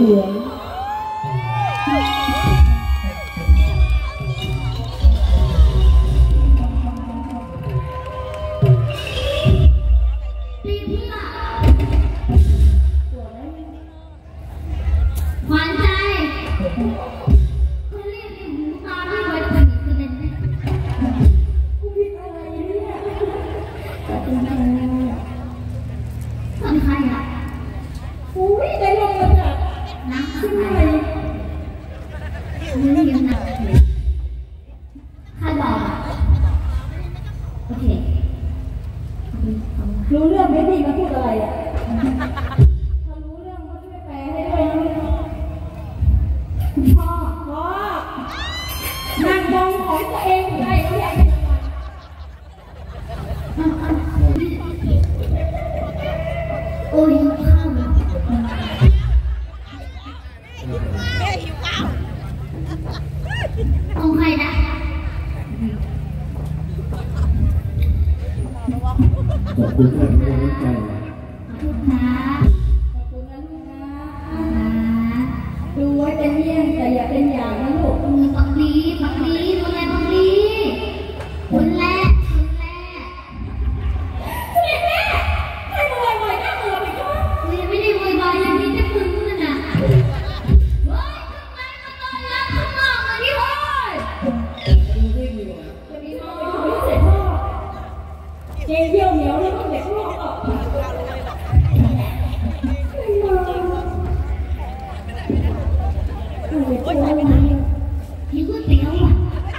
ลืองรู้เรื่องไหมพี่มาพูดอะไรอ่ะถ้ารู้เรื่องก็ช่วยแปลให้ด้วยนะพ่อนั่งมองของตัวเองได้ก็อยากให้โอ้ยข้าวแม่หิวข้าวเอาใครนะขอบคุณท่านผู้ให้ใจขอบคุณนะลูกนะดูไว้เป็นเยี่ยงแต่อย่าเป็นอย่างนะลูกบักดีคนแรกเสด็จแม่ให้มาบ่อยๆนั่งมือไปก่อนยังไม่ได้บ่อยๆยังมีแต่พึ่งนั่นน่ะเฮ้ยทำไมมาต้อนรับข้างนอกมาที่ห้องจะมีพ่อเสร็จพ่อเจี๊ยบเหนียวแล้วก็เด็กพ่อออกหิวก๋วยเตี๋ยวอ่ะ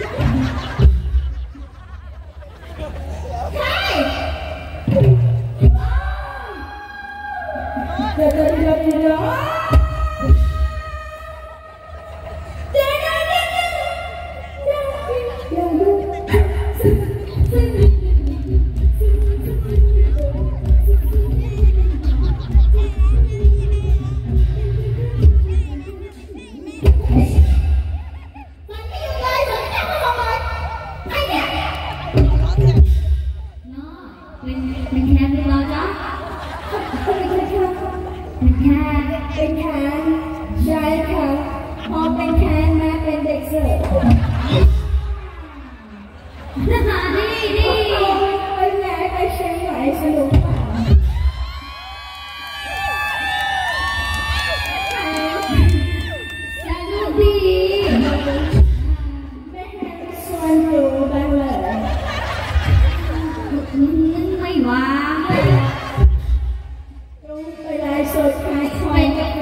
เดี๋ยวเป็นแค่หรือเปล่าจ๊ะเป็นแคนใช่ค่ะพอเป็นแคนมาเป็นเด็กเสิร์ฟดีไปไหนไปเชียงใหม่สนุกดีแม่ชวนอยู่บ้างเลยไม่ว่างลงไปไลฟ์สดขายของกาแฟ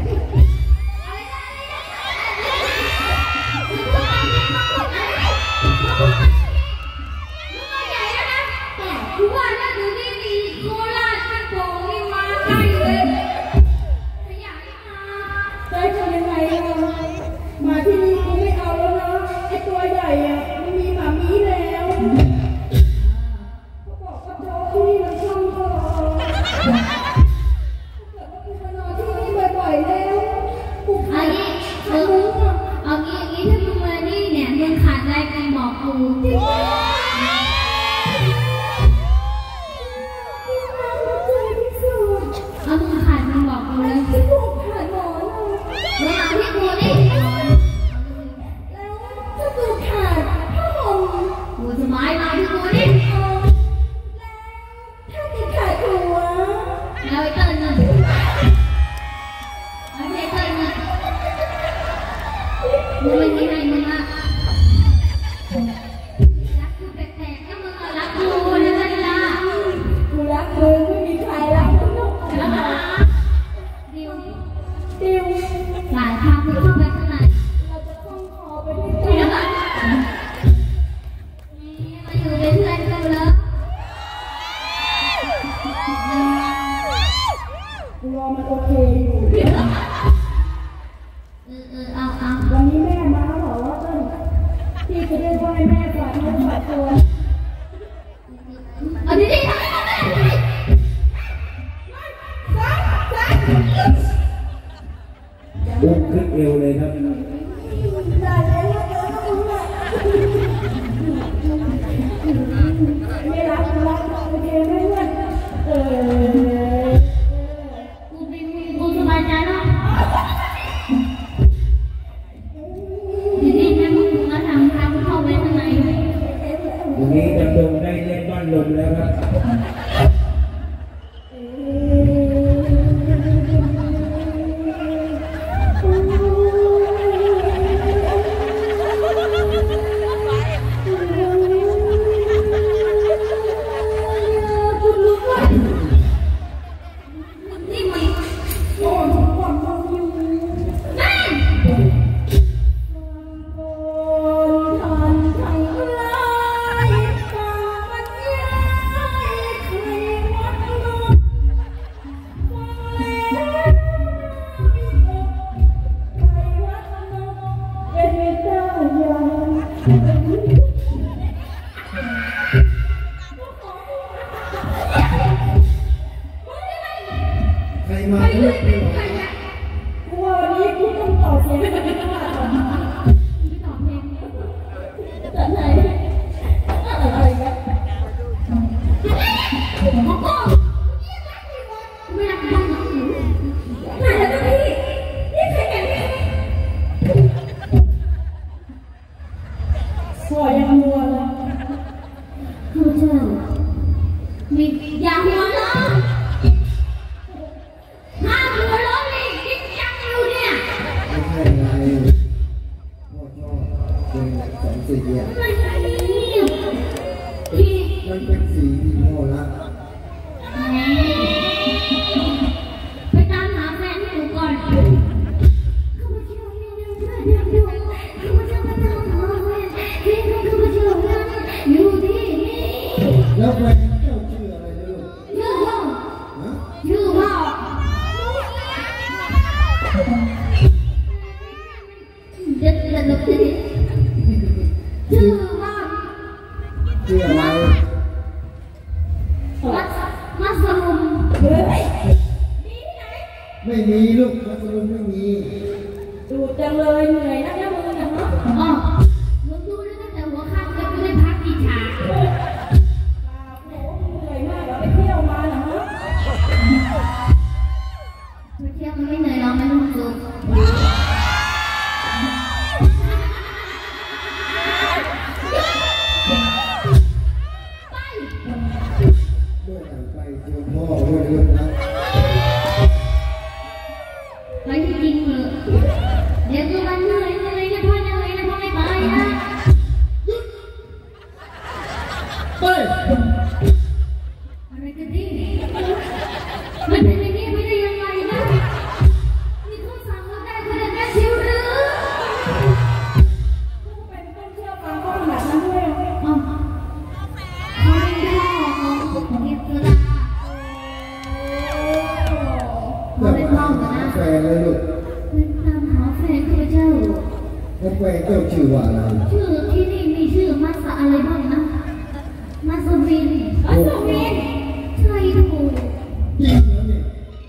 มาที่นี่กูไม่เอาแล้วนะไอตัวใหญ่อะไม่มีหมามีแล้วเขาบอกว่าโจ๊กที่นี่มันช่องก็รอเกิดว่ากูมานอนที่นี่บ่อยๆแล้วกูขาดเอางี้ถ้ามึงมานี่เนี่ยมึงขาดอะไรกันบอกกูเอามึงขาดมึงบอกกูเลยที่กูขาดหมอนแล้วมาที่กูดิถ้ากูขาดผ้าห่มกูสบายมาที่กูดิถ้ากูขาดหัวแล้วไอ้เติ้ลน่ะไอ้เติ้ลน่ะกูไม่มีให้มึงอ่ะรักกูแปลกๆก็มึงรักกูนะกันล่ะกูรักมึงไม่มีใครรักมึงหรอกดิวหลายพาไปเข้าไปข้างในเราจะต้องขอไปด้วยกันมาอยู่เป็นเพื่อนกันเลยกูรอมันโอเคอยู่เอาวันนี้แม่มาบอกว่าต้นพี่จะได้ไหว้แม่ฝากเงินฝากตัวเอาดีลุกขึ้นเอวเลยครับได้แล้วไม่รับโอเคไหมเพื่อนกูสบายใจแล้วลมแล้วครับใครมาเลือกดีกว่าวันนี้กูต้องต่อเสียงไม่ตอบเพลงแต่ไหนอะไรกันไม่รักบ้างไหนแล้วพี่นี่ใครกันเนี่ยสวยยังมัวเลยคือเจ้ามีอย่าหัวเราะห้ามหัวเราะเลยจริงจังอยู่เนี่ยไม่ใช่ไงพ่อชอบเป็นสองสีอ่ะมันเป็นสีที่พ่อรักไปตามหาแฟนให้หนูก่อนข้าพเจ้ายังเพื่อนยังอยู่ข้าพเจ้ามาตามหาแฟนที่ข้าพเจ้านั้นอยู่ที่นี่แล้วแฟนเจ้าชื่ออะไรนะลูกชื่อพ่อเด็ดเด็ดเด็ดชื่อพ่อชื่ออะไรมัสลุมไม่มีลูกมัสลุมไม่มีดูจังเลยเหนื่อยนักแล้วมึงนะฮะอ๋อมึงดูได้ตั้งแต่หัวค่ำจะไม่ได้พักกี่ฉากเหนื่อยมากไปเที่ยวมาเหรอฮะไปเที่ยวมันไม่เหนื่อยหรอกมันสนุกไปเจอพ่อด้วยลูกนะไปที่จริงเหรอเดี๋ยวตัวมันเหนื่อยนะพ่อเหนื่อยนะพ่อไม่ไปนะไปอะไรกันดิมันเป็นอย่างนี้ไม่ได้ยังไงนะนี่เขาสั่งเราได้เขาจะได้ชิวหรือเป็นต้นเชื่อฟังก็แบบนั้นด้วยอ๋อเขาเป็นพ่อของอิสระเขาเป็นพ่อนะแฟนเลยลูกเป็นตามหาแฟนข้าพเจ้าแล้วแฟนเจ้าชื่อว่าอะไรชื่อที่นี่มีชื่อมัสอะไรบ้างนะมัสวินใช่ถูกจริงเหรอเนี่ย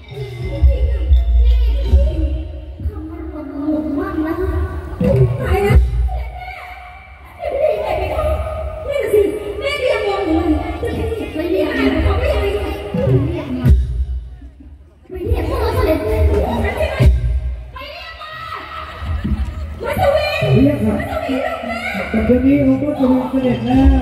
คำมันหมดมากนะไหนนะแม่ไปเข้าแม่สิแม่เรียกมองหนูจะไปเรียกเขาไม่ยังไงไปเรียกพ่อเสด็จไปเรียกมามัสวินเรียกค่ะแต่ตอนนี้เขาก็จะเสด็จแล้ว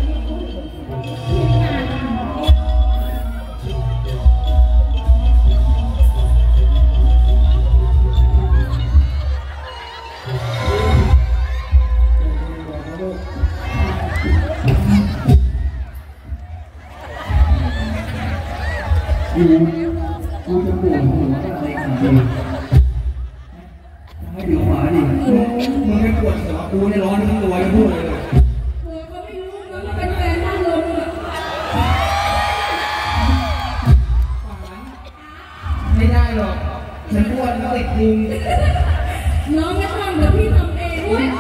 กูจะปวดหัวอะไรกันดีให้ดูหมาดิมึงไม่ปวดหัวกูเนี่ยร้อนทั้งตัวยังพูดเลยก็ไม่รู้ว่าเป็นแฟนท่านลมไม่ได้หรอกฉันปวดแล้วติดพุงน้องไม่ทำเดี๋ยวพี่ทำเองหวาน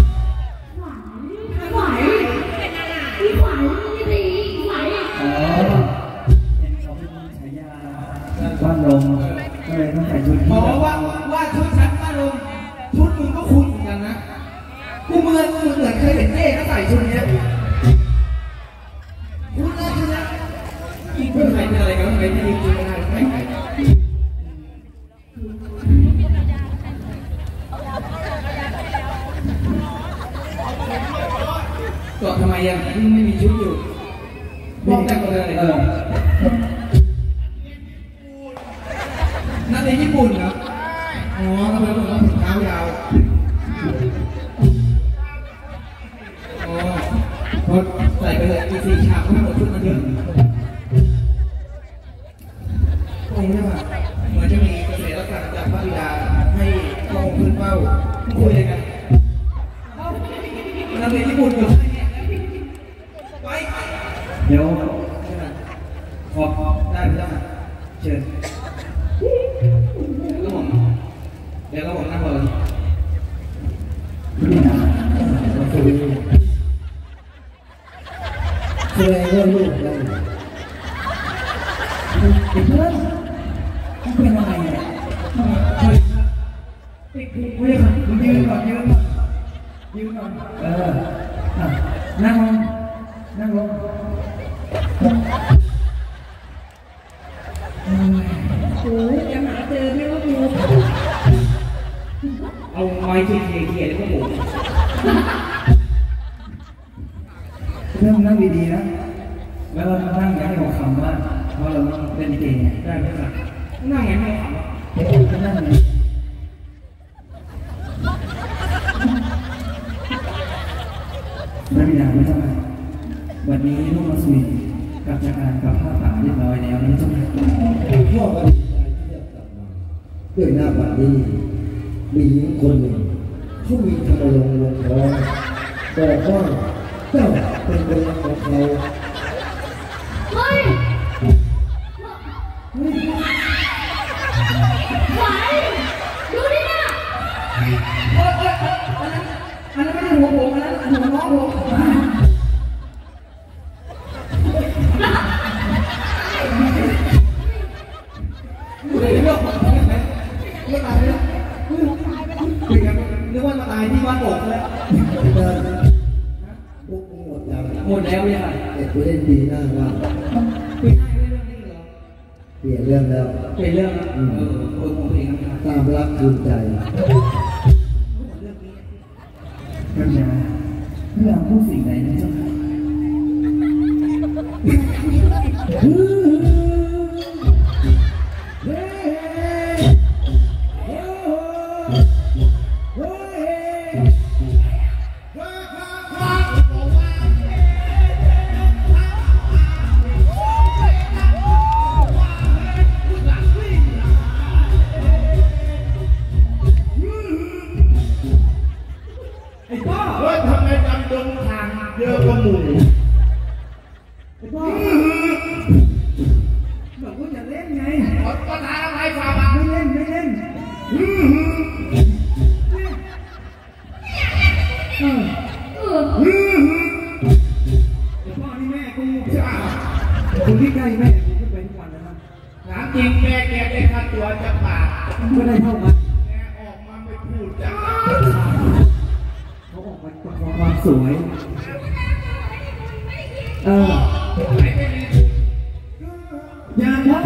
หวานเป็นอะไรพี่หวานไม่ดีหวานอ๋อเป็นเขาเป็นฉายาบ้านลมก็เลยต้องใส่ชุดอ๋อว่าชุดฉันบ้านลมชุดมึงก็คุ้นเหมือนกันนะกูเหมือนเคยเห็นเจ๊ก็ใส่ชุดเนี้ยคุ้นเลยใช่ไหมเพื่อนใครเป็นอะไรกันใครที่จริงๆไม่ได้ใครก็ทำไมยังไม่มีชุดอยู่บอกแต่คนเลยนักเรียนญี่ปุ่นเหรออ๋อทำไมผมต้องถึงเท้ายาวอ๋อพอใส่ไปเลยอีก4 ฉากก็หมดชุดมันเยอะตรงนี้ว่าเหมือนจะมีเกษตรศาสตร์จากพระบิดาให้พระองค์ขึ้นเป้าคุยอะไรกันนักเรียนญี่ปุ่นเหรอไปเดี๋ยวขอบได้ไหมล่ะเชิญแล้วผมเดี๋ยวเราบอกนั่งก่อนเลยแสดงว่าลูกเราเป็นเพื่อนเป็นอะไรเนี่ยติดคุกไม่ค่ะยืนก่อนนั่งลงโอ้ยจะหาเจอไม่ว่าครูเอาไม้เขี่ยแล้วก็หมุนเริ่มนั่งดีๆนะแล้วเรานั่งอย่าให้เราขำมากเพราะเราเล่นเกมได้ไหมครับนั่งไงให้ขำเดี๋ยวจะนั่งไงพระบิดาไม่ต้องวันนี้ลูกมาสุยกลับจากการกับผ้าป่าเรียบร้อยแล้วนี่เจ้าค่ะพ่อก็ดีใจที่จะกลับมาด้วยหน้าบัดนี้มีหญิงคนหนึ่งเขามีธรรมรงค์วงทองบอกว่าเจ้าเป็นคนของเขาเฮ้ยไหวดูดิน่ะอันนั้นไม่ใช่หัวผมอันนั้นหัวน้องผมนึกว่ามาตายที่บ้านบอกเลยหมดแล้วยังไงแต่กูเล่นดีหน้าว่าคุยได้เรื่องนี้เหรอเปลี่ยนเรื่องแล้วเป็นเรื่องผมเองครับตามรักคืนใจพระยาเรื่องพูดสิ่งไหนนะเจ้าค่ะเยอะกว่าหมูไอ้พ่อบอกว่าจะเล่นไงก็ท้าอะไรฝ่าบาไม่เล่นไอ้พ่อนี่แม่กูจ้าคนที่ใกล้แม่กูขึ้นไปทุกวันนะครับถามจริงแม่แกได้ค่าตัวจะบาทก็ได้เท่ากันแม่ออกมาไม่พูดจ้าเขาออกมาประกอบความสวยยามพ่อ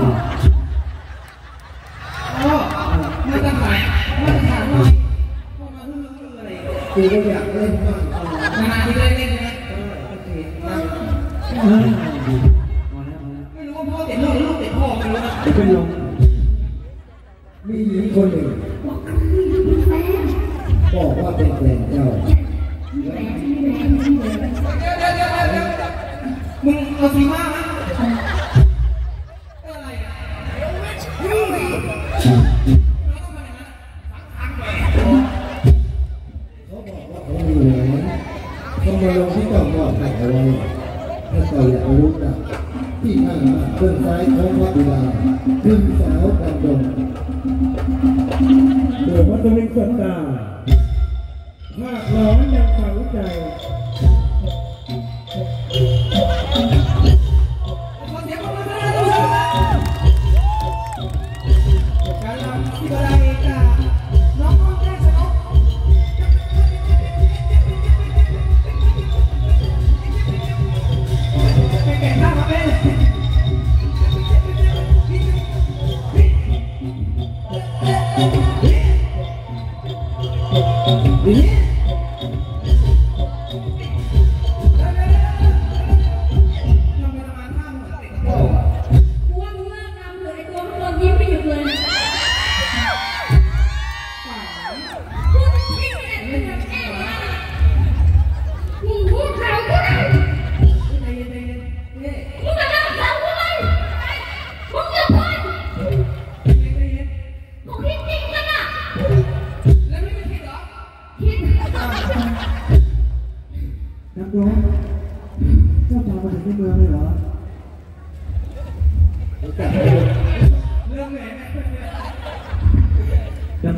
มาตรฐานหน่อยพ่อมาฮืออะไรกูก็อยากเล่นบ้างนานๆที่ได้เล่นนะโอเคไม่รู้ว่าพ่อเตะลูกหรือลูกเตะพ่อไม่รู้นะเป็นลมมีหญิงคนหนึ่งบอกว่าเป็นแฟนเจ้ามึงเอาซีมาไหมเขาบอกว่าเขามีแหวนเขามาลงที่ต้องบอกให้เอาไว้ถ้าใครอยากรู้จักที่นั่งเบื้องซ้ายของพระบิดาคือสาวดำดงเดี๋ยวมันจะเป็นคนตาภาคร้อนยังฝังใจ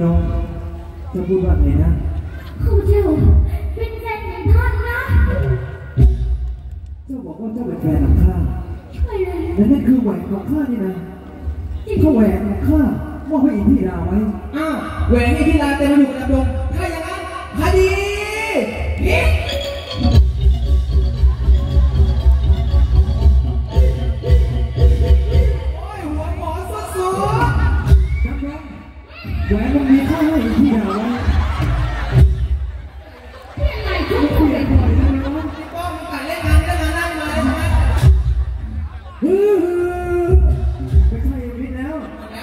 น้องจะพูดว่าไงนะข้าพเจ้าเป็นแฟนของท่านนะเจ้าบอกว่าเจ้าเป็นแฟนของข้าใช่เลยและนั่นคือแหวนของข้านี่นะถ้าแหวนของข้ามอบให้อินทิราไว้อ้าวแหวนอินทิราเต็มมาอยู่กับดงถ้าอย่างนั้นคดีพิษแหวนมันมีค่าให้อินทิราไว้ยังไงทุกคนพี่ป้องมึงแต่เล่นงานได้มาใช่ไหมไม่ใช่พิษแล้ว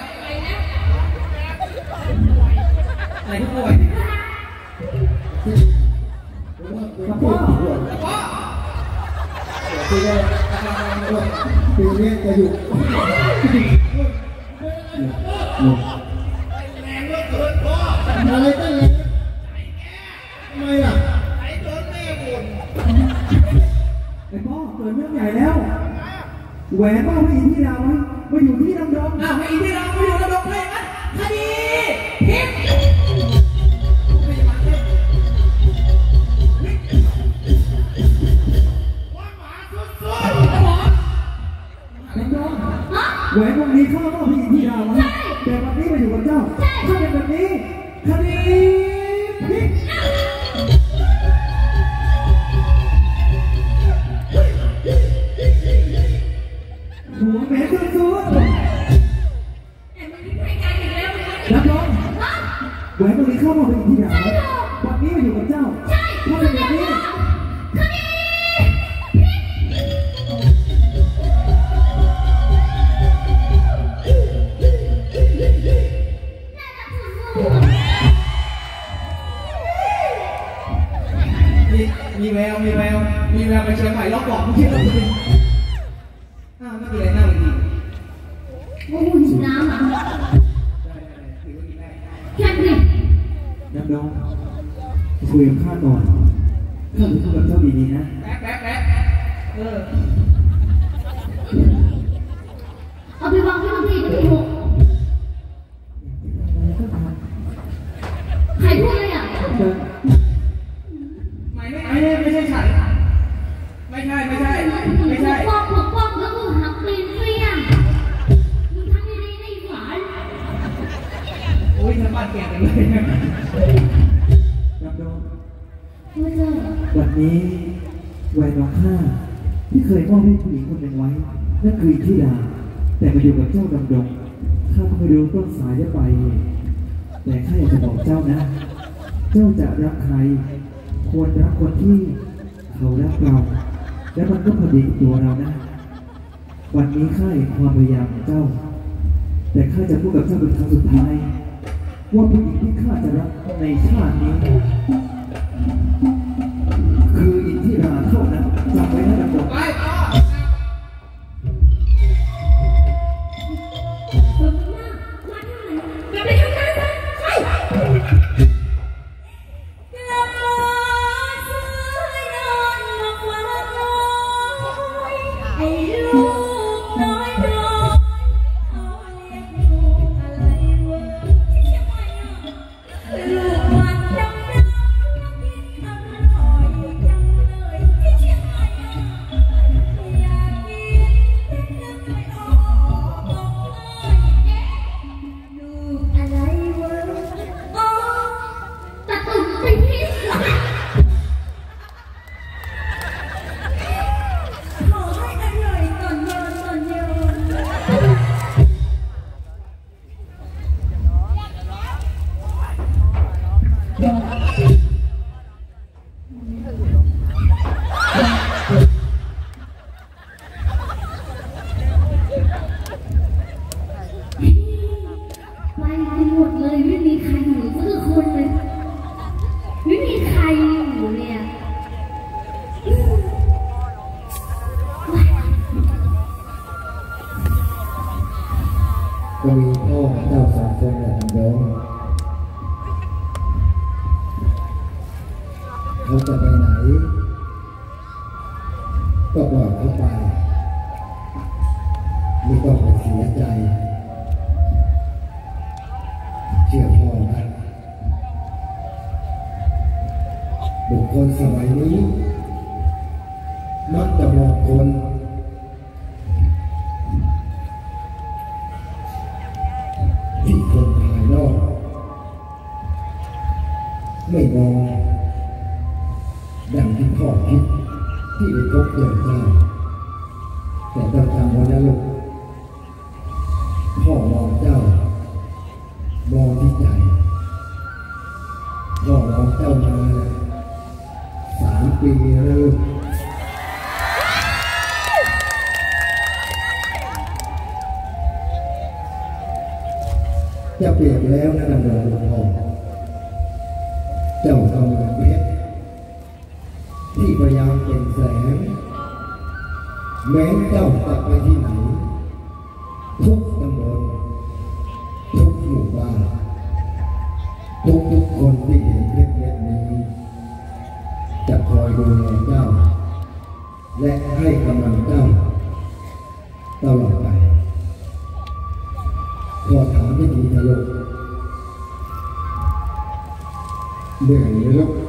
อะไรทุกคนพ่อปีนี้จะอยู่อะไรตั้งเลยทำไมล่ะไอ้พ่อเกิดเรื่องใหญ่แล้วแหวนพ่อให้อินทิราไว้มาอยู่ที่ดำดงให้อินทิรามาอยู่ดำดงเลยนะคดีพิษแหวนวงนี้ข้าต้องพี่ที่ดาวนะแต่วันนี้มาอยู่กับเจ้าถ้าเป็นแบบนี้คดีพิษหัวแม่สุดรับรองแหวนวงนี้ข้าต้องพี่ที่ดาววันนี้มาอยู่กับเจ้าถ้าเป็นแบบนี้มีแววไปเชียงใหม่รอบบอกมึงคิดว่าจะเป็นไม่มีอะไรน่าเลยดีโอ้โหน้ำอ่ะแค่นี้น้ำน้องคุยกับข้าก่อนข้าจะพูดกับเจ้าดีๆนะแบ๊กเอาไปวางที่นี่ไม่ถูกใครพูดเลยอ่ะไม่ใช่ฉันไม่ใช่ปอกแล้วมึงหักเปลี่ยนเปลี่ยนมึงทำยังไงในฝันโอ้ยทำบ้านแก่กันเลยรับดงวันนี้แหวนของข้าที่เคยมอบให้ผู้หญิงคนหนึ่งไว้นั่นคือธิดาแต่มาอยู่กับเจ้าดำดงข้าก็ไม่รู้ต้นสายจะไปแต่ข้าอยากจะบอกเจ้านะเจ้าจะรักใครควรรักคนที่เขารักเราและมันก็พอดีกับตัวเรานะวันนี้ข้าเห็นความพยายามของเจ้าแต่ข้าจะพูดกับเจ้าเป็นครั้งสุดท้ายว่าผู้หญิงที่ข้าจะรักในชาตินี้คืออินทิราเท่านั้นจำไว้นะดำดงก็มีพ่อเจ้าสองคนแหละทำน้องเขาจะไปไหนก็ปล่อยเขาไปไม่ต้องไปเสียใจเชื่อพ่อนะคนสมัยนี้มักจะมองคนที่คนภายนอกไม่มองดังที่พ่อคิดที่ได้พบเจอเจ้าแต่ต้องจำไว้นะลูกพ่อมองเจ้ามองที่ใจพ่อมองเจ้ามา3 ปีแล้วลูกจะเปลี่ยนแล้วนะดำรงทองเจ้าทำงานเพชรที่พยายามเป็นแสงแม้เจ้ากลับไปที่ไหนทุกตำบลทุกหมู่บ้านทุกคนที่เห็นเพชรเม็ดนี้จะคอยดูแลเจ้าและให้กำลังเจ้าตลอดไปขอถามที่ดีนะลูกเหนื่อยไหมลูก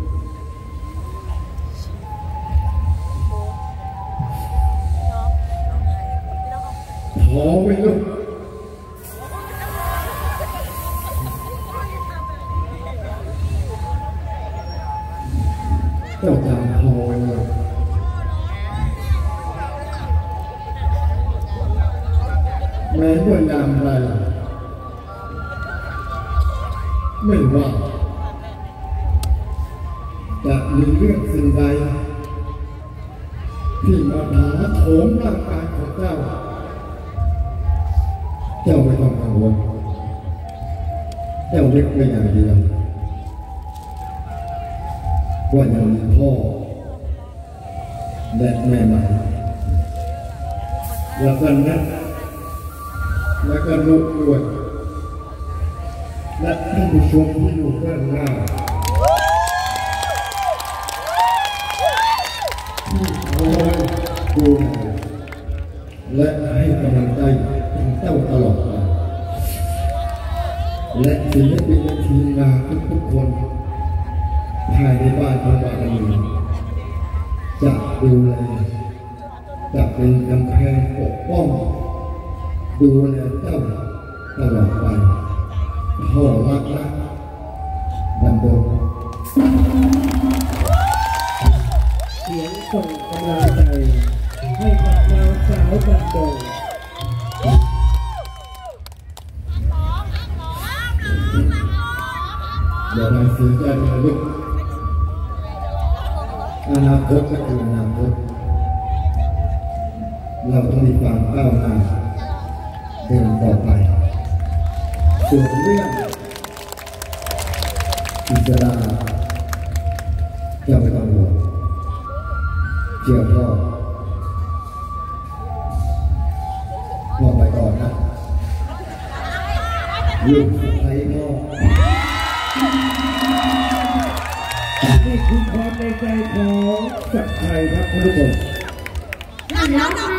ท้อไหมลูกเจ้าจำท้อไหมลูกแม้ว่ายามไรไม่ว่าจะมีเรื่องสิ่งใดที่มาถาโถมร่างกายของเจ้าไม่ต้องกังวลเจ้าเล็กไปอย่างเดียวว่ายังมีพ่อและแม่ใหม่แล้วก็นัดและก็ลูกด้วยและท่านผู้ชมที่อยู่ด้านหน้าที่คอยดูแลและให้กำลังใจเจ้าตลอดไปและศิลปินและทีมงานทุกคนภายในบ้านของบารมีจะดูแลจะเป็นกำแพงปกป้องดูแลเจ้าตลอดไปพ่อรักนะดำรงเสียงส่งกำลังใจให้กับนางสาวดำรงอย่าได้เสียใจนะลูกอนาคตก็คืออนาคตเราต้องมีความก้าวหน้าเดินต่อไปส่วนเรื่องอิสระอย่าไปกังวลเชื่อพ่อไปก่อนนะลูกใครพ่อนี่คือความในใจของสักไทยครับทุกคนน้อง